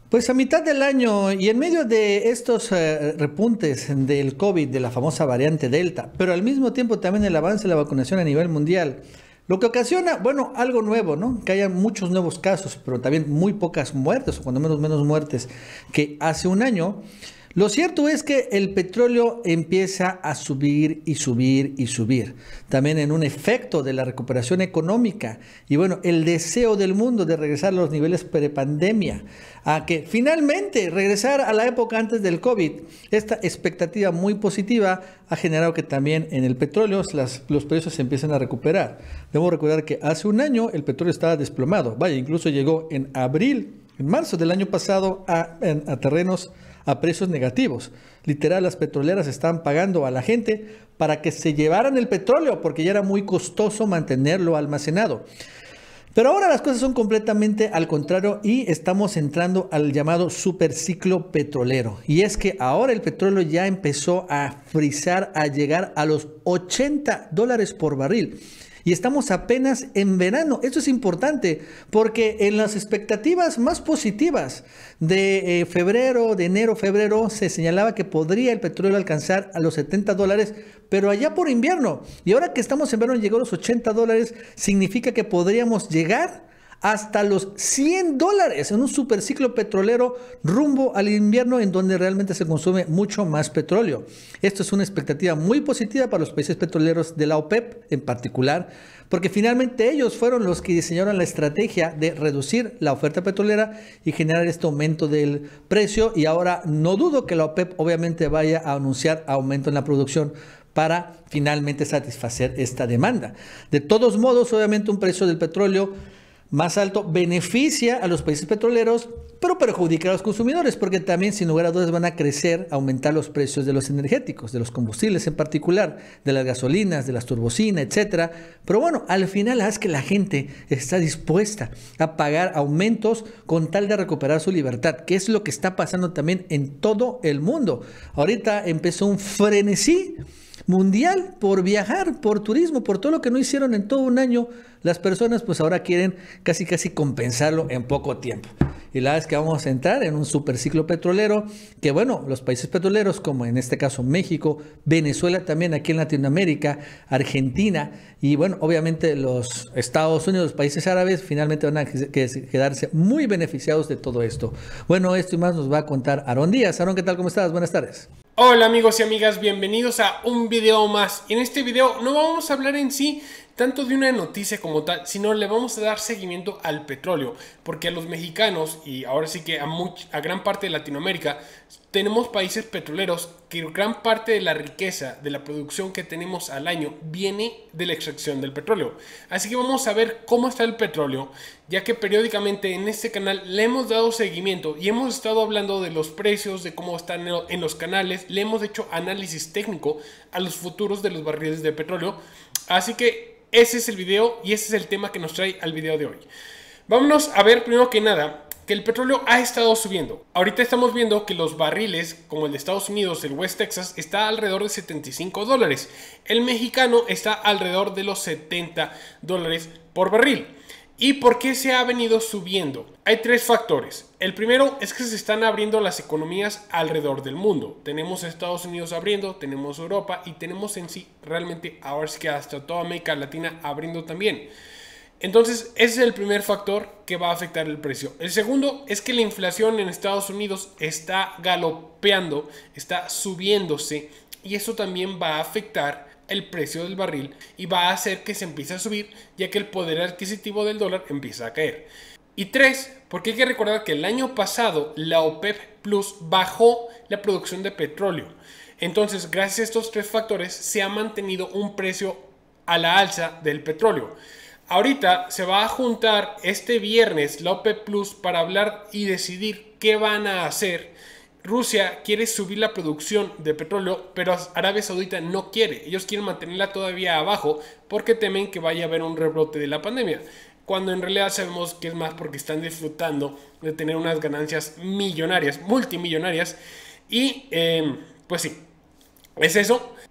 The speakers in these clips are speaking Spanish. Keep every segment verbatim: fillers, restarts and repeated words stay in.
Pues a mitad del año y en medio de estos eh, repuntes del COVID, de la famosa variante Delta, pero al mismo tiempo también el avance de la vacunación a nivel mundial, lo que ocasiona, bueno, algo nuevo, ¿no? Que haya muchos nuevos casos, pero también muy pocas muertes, o cuando menos menos muertes que hace un año. Lo cierto es que el petróleo empieza a subir y subir y subir, también en un efecto de la recuperación económica y bueno, el deseo del mundo de regresar a los niveles prepandemia, a que finalmente regresar a la época antes del COVID. Esta expectativa muy positiva ha generado que también en el petróleo las, los precios se empiecen a recuperar. Debo recordar que hace un año el petróleo estaba desplomado, vaya, incluso llegó en abril, en marzo del año pasado a, a, a terrenos a precios negativos. Literal, las petroleras estaban pagando a la gente para que se llevaran el petróleo porque ya era muy costoso mantenerlo almacenado. Pero ahora las cosas son completamente al contrario y estamos entrando al llamado superciclo petrolero. Y es que ahora el petróleo ya empezó a frizar, a llegar a los ochenta dólares por barril. Y estamos apenas en verano. Esto es importante porque en las expectativas más positivas de eh, febrero, de enero, febrero, se señalaba que podría el petróleo alcanzar a los setenta dólares, pero allá por invierno. Y ahora que estamos en verano llegó a los ochenta dólares, significa que podríamos llegar hasta los cien dólares en un superciclo petrolero rumbo al invierno en donde realmente se consume mucho más petróleo. Esto es una expectativa muy positiva para los países petroleros de la OPEP en particular, porque finalmente ellos fueron los que diseñaron la estrategia de reducir la oferta petrolera y generar este aumento del precio, y ahora no dudo que la OPEP obviamente vaya a anunciar aumento en la producción para finalmente satisfacer esta demanda. De todos modos, obviamente un precio del petróleo más alto beneficia a los países petroleros, pero perjudica a los consumidores, porque también sin lugar a dudas van a crecer, aumentar los precios de los energéticos, de los combustibles en particular, de las gasolinas, de las turbocinas, etcétera. Pero bueno, al final es que la gente está dispuesta a pagar aumentos con tal de recuperar su libertad, que es lo que está pasando también en todo el mundo. Ahorita empezó un frenesí mundial por viajar, por turismo, por todo lo que no hicieron en todo un año. Las personas pues ahora quieren casi casi compensarlo en poco tiempo. Y la verdad es que vamos a entrar en un superciclo petrolero que, bueno, los países petroleros, como en este caso México, Venezuela también aquí en Latinoamérica, Argentina y, bueno, obviamente los Estados Unidos, los países árabes, finalmente van a quedarse muy beneficiados de todo esto. Bueno, esto y más nos va a contar Aarón Díaz. Aarón, ¿qué tal? ¿Cómo estás? Buenas tardes. Hola amigos y amigas, bienvenidos a un video más. En este video no vamos a hablar en sí tanto de una noticia como tal, sino le vamos a dar seguimiento al petróleo, porque a los mexicanos y ahora sí que a, much, a gran parte de Latinoamérica tenemos países petroleros que gran parte de la riqueza de la producción que tenemos al año viene de la extracción del petróleo. Así que vamos a ver cómo está el petróleo, ya que periódicamente en este canal le hemos dado seguimiento y hemos estado hablando de los precios, de cómo están en los canales, le hemos hecho análisis técnico a los futuros de los barriles de petróleo. Así que ese es el video y ese es el tema que nos trae al video de hoy. Vámonos a ver primero que nada que el petróleo ha estado subiendo. Ahorita estamos viendo que los barriles, como el de Estados Unidos, el West Texas, está alrededor de setenta y cinco dólares. El mexicano está alrededor de los setenta dólares por barril. ¿Y por qué se ha venido subiendo? Hay tres factores. El primero es que se están abriendo las economías alrededor del mundo. Tenemos a Estados Unidos abriendo, tenemos Europa y tenemos en sí realmente ahora sí que hasta toda América Latina abriendo también. Entonces ese es el primer factor que va a afectar el precio. El segundo es que la inflación en Estados Unidos está galopeando, está subiéndose y eso también va a afectar el precio del barril y va a hacer que se empiece a subir, ya que el poder adquisitivo del dólar empieza a caer. Y tres, porque hay que recordar que el año pasado la OPEP Plus bajó la producción de petróleo. Entonces, gracias a estos tres factores se ha mantenido un precio a la alza del petróleo. Ahorita se va a juntar este viernes la OPEP Plus para hablar y decidir qué van a hacer. Rusia quiere subir la producción de petróleo, pero Arabia Saudita no quiere. Ellos quieren mantenerla todavía abajo porque temen que vaya a haber un rebrote de la pandemia, cuando en realidad sabemos que es más porque están disfrutando de tener unas ganancias millonarias, multimillonarias. Y eh, pues sí, es eso.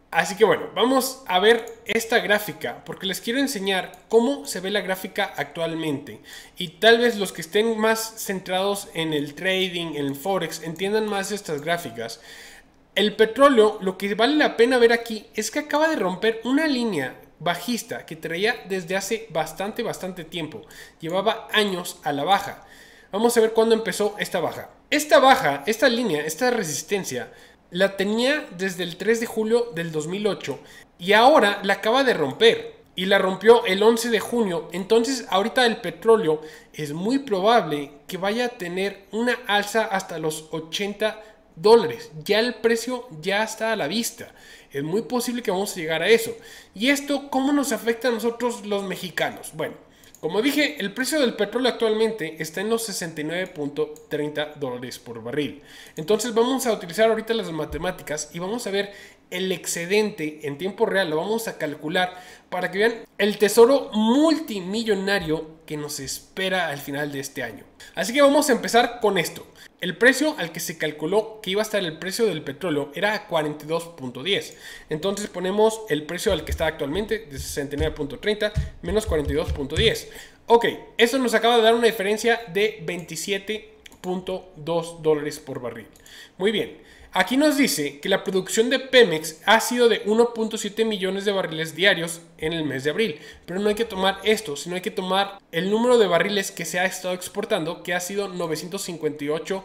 Así que bueno, vamos a ver esta gráfica porque les quiero enseñar cómo se ve la gráfica actualmente y tal vez los que estén más centrados en el trading, en el forex, entiendan más estas gráficas. El petróleo, lo que vale la pena ver aquí es que acaba de romper una línea bajista que traía desde hace bastante, bastante tiempo. Llevaba años a la baja. Vamos a ver cuándo empezó esta baja. Esta baja, esta línea, esta resistencia, la tenía desde el tres de julio del dos mil ocho y ahora la acaba de romper y la rompió el once de junio. Entonces ahorita el petróleo es muy probable que vaya a tener una alza hasta los ochenta dólares. Ya el precio ya está a la vista. Es muy posible que vamos a llegar a eso. ¿Y esto cómo nos afecta a nosotros los mexicanos? Bueno, como dije, el precio del petróleo actualmente está en los sesenta y nueve punto treinta dólares por barril. Entonces vamos a utilizar ahorita las matemáticas y vamos a ver el excedente en tiempo real. Lo vamos a calcular para que vean el tesoro multimillonario que nos espera al final de este año. Así que vamos a empezar con esto. El precio al que se calculó que iba a estar el precio del petróleo era cuarenta y dos punto diez. Entonces ponemos el precio al que está actualmente de sesenta y nueve punto treinta menos cuarenta y dos punto diez. Ok, eso nos acaba de dar una diferencia de veintisiete punto dos dólares por barril. Muy bien. Aquí nos dice que la producción de Pemex ha sido de uno punto siete millones de barriles diarios en el mes de abril. Pero no hay que tomar esto, sino hay que tomar el número de barriles que se ha estado exportando, que ha sido novecientos cincuenta y ocho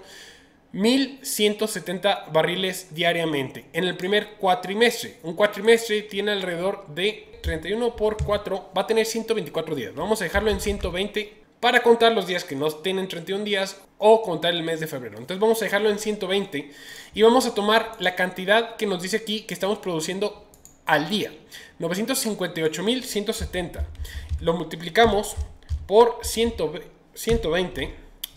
mil ciento setenta barriles diariamente en el primer cuatrimestre. Un cuatrimestre tiene alrededor de treinta y uno por cuatro, va a tener ciento veinticuatro días. Vamos a dejarlo en ciento veinte para contar los días que no tienen treinta y un días o contar el mes de febrero. Entonces vamos a dejarlo en ciento veinte y vamos a tomar la cantidad que nos dice aquí que estamos produciendo al día. novecientos cincuenta y ocho mil ciento setenta. Lo multiplicamos por ciento veinte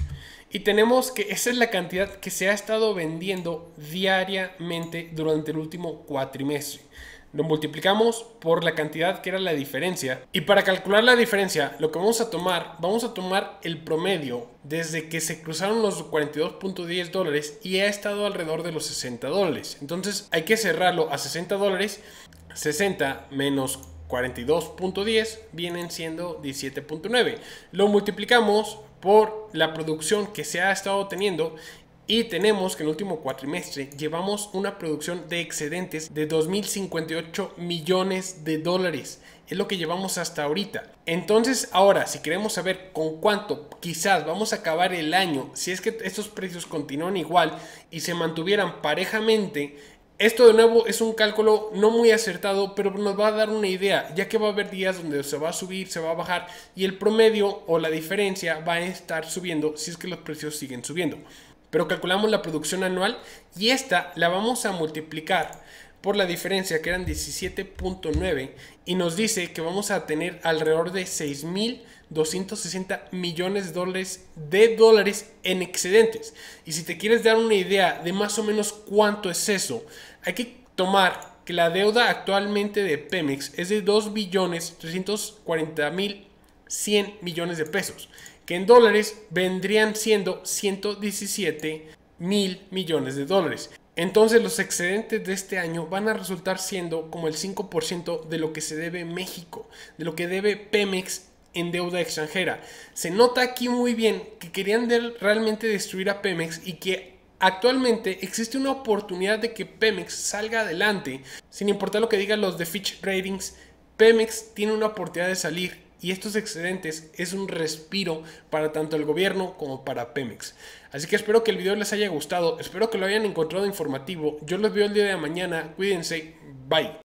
y tenemos que esa es la cantidad que se ha estado vendiendo diariamente durante el último cuatrimestre. Lo multiplicamos por la cantidad que era la diferencia. Y para calcular la diferencia, lo que vamos a tomar, vamos a tomar el promedio desde que se cruzaron los cuarenta y dos punto diez dólares y ha estado alrededor de los sesenta dólares. Entonces hay que cerrarlo a sesenta dólares. sesenta menos cuarenta y dos punto diez vienen siendo diecisiete punto nueve. Lo multiplicamos por la producción que se ha estado teniendo. Y tenemos que en el último cuatrimestre llevamos una producción de excedentes de dos mil cincuenta y ocho millones de dólares. Es lo que llevamos hasta ahorita. Entonces ahora, si queremos saber con cuánto quizás vamos a acabar el año, si es que estos precios continúan igual y se mantuvieran parejamente, esto de nuevo es un cálculo no muy acertado, pero nos va a dar una idea, ya que va a haber días donde se va a subir, se va a bajar y el promedio o la diferencia va a estar subiendo si es que los precios siguen subiendo. Pero calculamos la producción anual y esta la vamos a multiplicar por la diferencia que eran diecisiete punto nueve y nos dice que vamos a tener alrededor de seis mil doscientos sesenta millones de dólares, de dólares en excedentes. Y si te quieres dar una idea de más o menos cuánto es eso, hay que tomar que la deuda actualmente de Pemex es de dos billones trescientos cuarenta mil cien millones de pesos, que en dólares vendrían siendo ciento diecisiete mil millones de dólares. Entonces los excedentes de este año van a resultar siendo como el cinco por ciento de lo que se debe México, de lo que debe Pemex en deuda extranjera. Se nota aquí muy bien que querían de realmente destruir a Pemex y que actualmente existe una oportunidad de que Pemex salga adelante. Sin importar lo que digan los de Fitch Ratings, Pemex tiene una oportunidad de salir. Y estos excedentes es un respiro para tanto el gobierno como para Pemex. Así que espero que el video les haya gustado, espero que lo hayan encontrado informativo. Yo los veo el día de mañana, cuídense, bye.